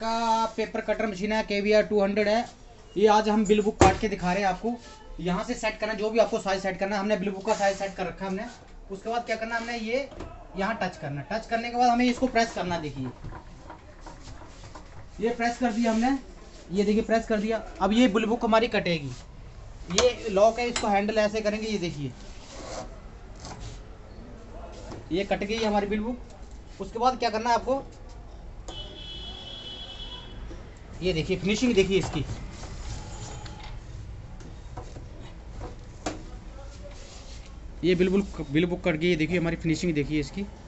का paper cutter machine है, KVR 200 है। ये आज हम बिल बुक काट के दिखा रहे हैं आपको। यहाँ से सेट करना, जो भी आपको साइज सेट करना है, हमने बिल बुक का साइज सेट कर रखा है हमने। उसके बाद क्या करना है, हमने ये यहाँ टच करना, टच करने के बाद हमें इसको प्रेस करना। देखिए ये प्रेस कर दिया हमने, ये देखिए प्रेस कर दिया। अब ये बिल बुक हमारी कटेगी। ये लॉक है, इसको हैंडल ऐसे करेंगे, ये देखिए ये कट गई हमारी बिल बुक। उसके बाद क्या करना है आपको, ये देखिए फिनिशिंग देखिए इसकी, ये बिल बुक कट गई। ये देखिए हमारी फिनिशिंग देखिए इसकी।